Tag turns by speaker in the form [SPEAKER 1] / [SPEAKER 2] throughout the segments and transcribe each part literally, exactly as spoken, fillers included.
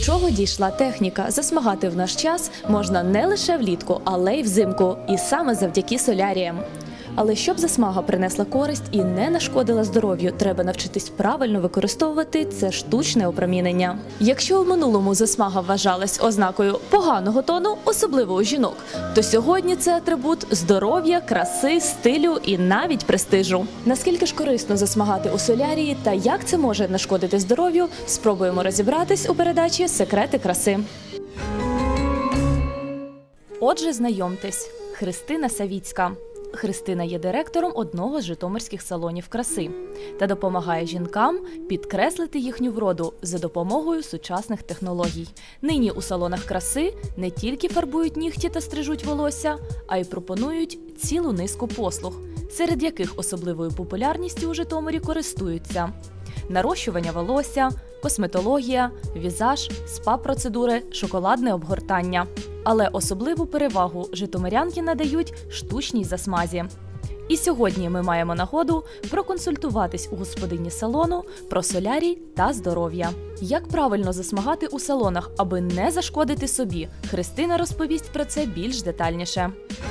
[SPEAKER 1] чого дійшла техніка. Засмагати в наш час можна не лише влітку, але й взимку. І саме завдяки соляріям. Але щоб засмага принесла користь і не нашкодила здоров'ю, треба навчитись правильно використовувати це штучне опромінення. Якщо в минулому засмага вважалась ознакою поганого тону, особливо у жінок, то сьогодні це атрибут здоров'я, краси, стилю і навіть престижу. Наскільки ж корисно засмагати у солярії та як це може нашкодити здоров'ю, спробуємо розібратись у передачі «Секрети краси». Отже, знайомтесь, Христина Савіцька. Христина є директором одного з житомирських салонів краси та допомагає жінкам підкреслити їхню вроду за допомогою сучасних технологій. Нині у салонах краси не тільки фарбують нігті та стрижуть волосся, а й пропонують цілу низку послуг, серед яких особливою популярністю у Житомирі користуються нарощування волосся, косметологія, візаж, спа-процедури, шоколадне обгортання. Але особливу перевагу житомирянки надають штучній засмазі. І сьогодні ми маємо нагоду проконсультуватись у господині салону про солярій та здоров'я. Як правильно засмагати у салонах, аби не зашкодити собі, Христина розповість про це більш детальніше.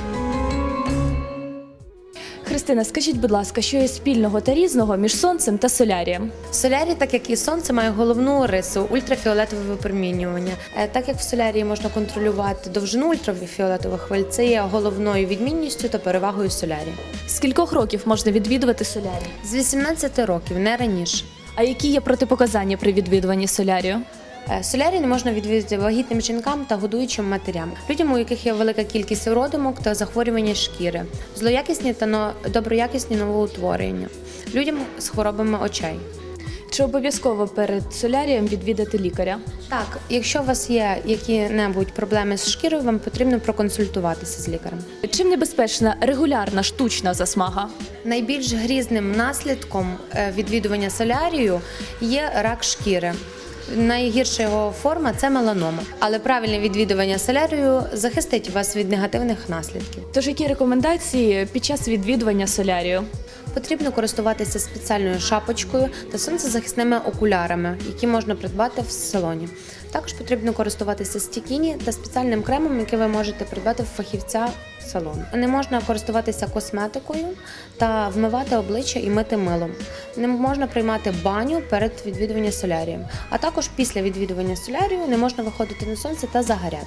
[SPEAKER 1] Христина, скажіть, будь ласка, що є спільного та різного між сонцем та солярієм?
[SPEAKER 2] Солярій, так як і сонце, має головну рису – ультрафіолетове випромінювання. Так як в солярії можна контролювати довжину ультрафіолетових хвиль, це є головною відмінністю та перевагою солярії.
[SPEAKER 1] З кількох років можна відвідувати солярій?
[SPEAKER 2] З вісімнадцяти років, не раніше.
[SPEAKER 1] А які є протипоказання при відвідуванні солярію?
[SPEAKER 2] Солярій не можна відвідати вагітним жінкам та годуючим матерям, людям, у яких є велика кількість родимок та захворювання шкіри, злоякісні та доброякісні новоутворення, людям з хворобами очей.
[SPEAKER 1] Чи обов'язково перед солярієм відвідати лікаря?
[SPEAKER 2] Так, якщо у вас є які-небудь проблеми з шкірою, вам потрібно проконсультуватися з лікарем.
[SPEAKER 1] Чим небезпечна регулярна штучна засмага?
[SPEAKER 2] Найбільш грізним наслідком відвідування солярію є рак шкіри. Найгірша його форма – це меланома. Але правильне відвідування солярію захистить вас від негативних наслідків.
[SPEAKER 1] Тож які рекомендації під час відвідування солярію?
[SPEAKER 2] Потрібно користуватися спеціальною шапочкою та сонцезахисними окулярами, які можна придбати в салоні. Також потрібно користуватися стікіні та спеціальним кремом, який ви можете придбати в фахівця салону. Не можна користуватися косметикою та вмивати обличчя і мити милом. Не можна приймати баню перед відвідуванням солярію. А також після відвідування солярію не можна виходити на сонце та загоряти.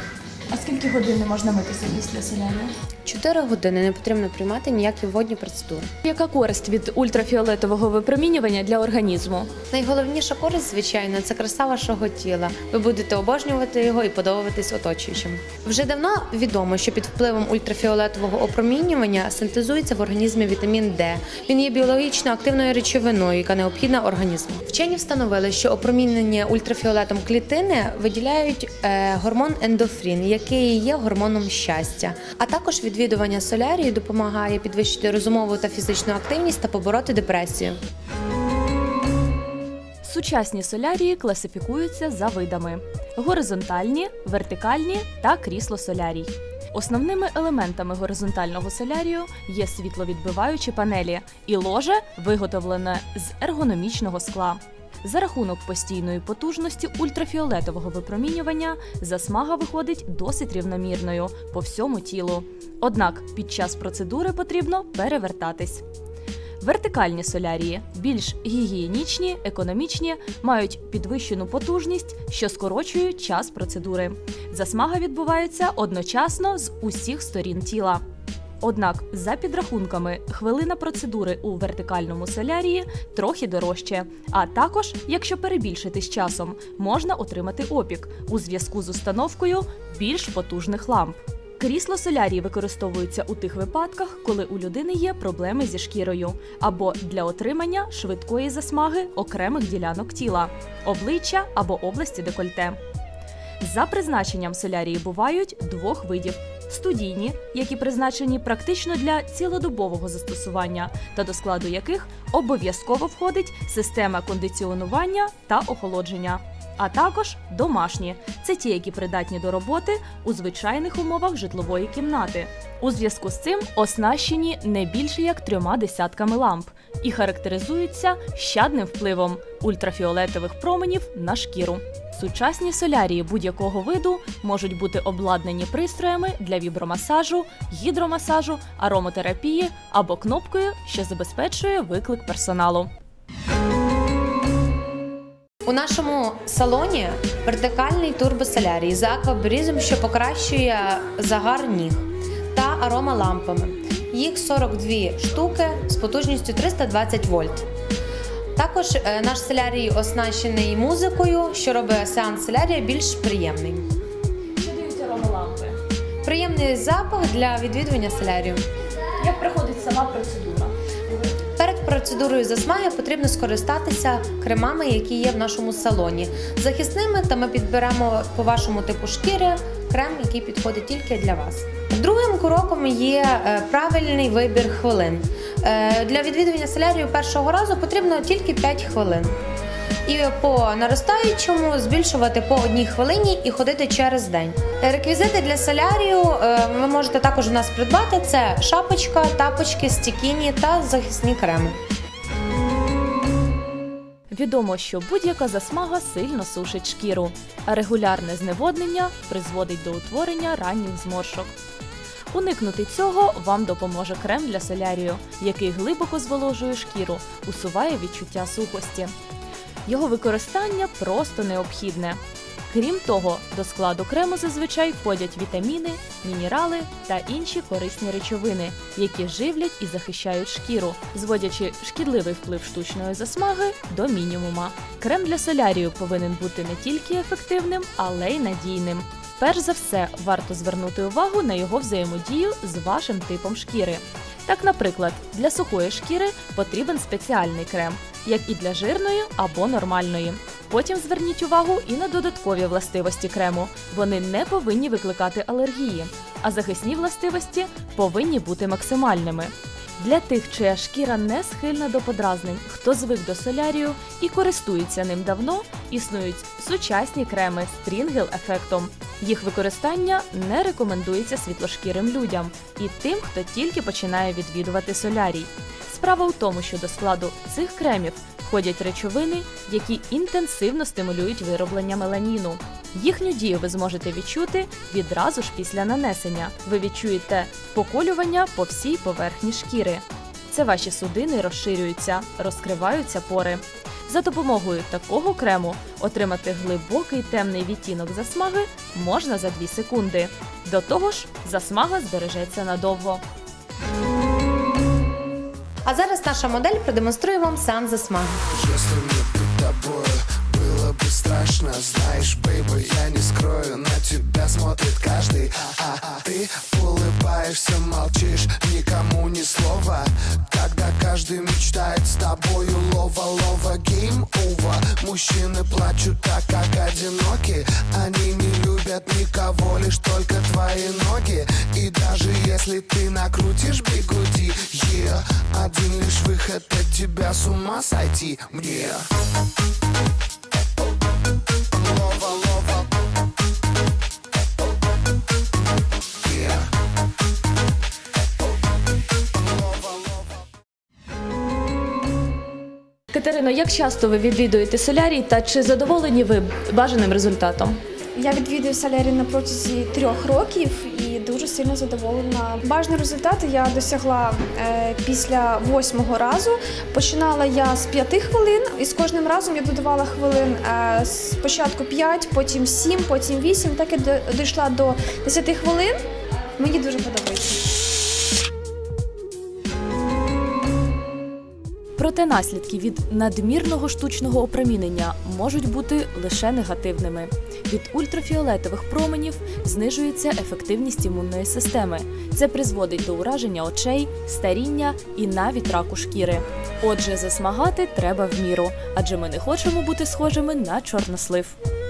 [SPEAKER 1] А скільки годин не можна митися після солярію?
[SPEAKER 2] Чотири години не потрібно приймати ніякі водні процедури.
[SPEAKER 1] Яка користь від ультрафіолетового випромінювання для організму?
[SPEAKER 2] Найголовніша користь, звичайно, це краса вашого тіла. Ви будете обожнювати його і подобатись оточуючим. Вже давно відомо, що під впливом ультрафіолетового опромінювання синтезується в організмі вітамін Д. Він є біологічно активною речовиною, яка необхідна організму. Вчені встановили, що опромінення ультрафіолетом клітини виділяють е, гормон ендорфін, який є гормоном щастя. А також відвідування солярію допомагає підвищити розумову та фізичну активність та побороти депресію.
[SPEAKER 1] Сучасні солярії класифікуються за видами – горизонтальні, вертикальні та крісло-солярій. Основними елементами горизонтального солярію є світловідбиваючі панелі і ложе, виготовлене з ергономічного скла. За рахунок постійної потужності ультрафіолетового випромінювання засмага виходить досить рівномірною по всьому тілу. Однак під час процедури потрібно перевертатись. Вертикальні солярії більш гігієнічні, економічні, мають підвищену потужність, що скорочує час процедури. Засмага відбувається одночасно з усіх сторін тіла. Однак, за підрахунками, хвилина процедури у вертикальному солярії трохи дорожче. А також, якщо перебільшити з часом, можна отримати опік у зв'язку з установкою більш потужних ламп. Крісло солярії використовується у тих випадках, коли у людини є проблеми зі шкірою, або для отримання швидкої засмаги окремих ділянок тіла – обличчя або області декольте. За призначенням солярії бувають двох видів – студійні, які призначені практично для цілодобового застосування, та до складу яких обов'язково входить система кондиціонування та охолодження. А також домашні – це ті, які придатні до роботи у звичайних умовах житлової кімнати. У зв'язку з цим оснащені не більше як трьома десятками ламп і характеризуються щадним впливом ультрафіолетових променів на шкіру. Сучасні солярії будь-якого виду можуть бути обладнані пристроями для вібромасажу, гідромасажу, ароматерапії або кнопкою, що забезпечує виклик персоналу.
[SPEAKER 2] У нашому салоні вертикальний турбосолярій з аквабрізом, що покращує загар ніг, та аромалампами. Їх сорок дві штуки з потужністю триста двадцять вольт. Також наш солярій оснащений музикою, що робить сеанс солярія більш приємний.
[SPEAKER 1] Що дають аромалампи?
[SPEAKER 2] Приємний запах для відвідування солярію.
[SPEAKER 1] Як проходить сама процедура?
[SPEAKER 2] Перед процедурою засмаги потрібно скористатися кремами, які є в нашому салоні. Захисними, та ми підберемо по вашому типу шкіри крем, який підходить тільки для вас. Другим кроком є правильний вибір хвилин. Для відвідування солярію першого разу потрібно тільки п'ять хвилин. І по наростаючому збільшувати по одній хвилині і ходити через день. Реквізити для солярію ви можете також у нас придбати. Це шапочка, тапочки, стікіні та захисні креми.
[SPEAKER 1] Відомо, що будь-яка засмага сильно сушить шкіру, а регулярне зневоднення призводить до утворення ранніх зморшок. Уникнути цього вам допоможе крем для солярію, який глибоко зволожує шкіру, усуває відчуття сухості. Його використання просто необхідне. Крім того, до складу крему зазвичай входять вітаміни, мінерали та інші корисні речовини, які живлять і захищають шкіру, зводячи шкідливий вплив штучної засмаги до мінімума. Крем для солярію повинен бути не тільки ефективним, але й надійним. Перш за все, варто звернути увагу на його взаємодію з вашим типом шкіри. Так, наприклад, для сухої шкіри потрібен спеціальний крем, як і для жирної або нормальної. Потім зверніть увагу і на додаткові властивості крему. Вони не повинні викликати алергії, а захисні властивості повинні бути максимальними. Для тих, чия шкіра не схильна до подразнень, хто звик до солярію і користується ним давно, існують сучасні креми з трінгел-ефектом. Їх використання не рекомендується світлошкірим людям і тим, хто тільки починає відвідувати солярій. Справа у тому, що до складу цих кремів входять речовини, які інтенсивно стимулюють вироблення меланіну. Їхню дію ви зможете відчути відразу ж після нанесення. Ви відчуєте поколювання по всій поверхні шкіри. Це ваші судини розширюються, розкриваються пори. За допомогою такого крему отримати глибокий темний відтінок засмаги можна за дві секунди. До того ж, засмага збережеться надовго.
[SPEAKER 2] А зараз наша модель продемонструє вам сеанс засмаги.
[SPEAKER 3] Страшно, знаешь, бейби, я не скрою, на тебя смотрит каждый, а, а ты улыбаешься, молчишь, никому ни слова, когда каждый мечтает с тобою лова-лова, гейм-over. Мужчины плачут так, как одиноки, они не любят никого, лишь только твои ноги, и даже если ты накрутишь бигуди, yeah, один лишь выход от тебя с ума сойти мне.
[SPEAKER 1] Катерино, як часто ви відвідуєте солярій та чи задоволені ви бажаним результатом?
[SPEAKER 4] Я відвідую солярій на протязі трьох років і дуже сильно задоволена. Бажані результати я досягла е, після восьмого разу. Починала я з п'яти хвилин і з кожним разом я додавала хвилин е, спочатку п'ять, потім сім, потім вісім. Так я дійшла до десяти хвилин. Мені дуже подобається.
[SPEAKER 1] Проте наслідки від надмірного штучного опромінення можуть бути лише негативними. Від ультрафіолетових променів знижується ефективність імунної системи. Це призводить до ураження очей, старіння і навіть раку шкіри. Отже, засмагати треба в міру, адже ми не хочемо бути схожими на чорнослив.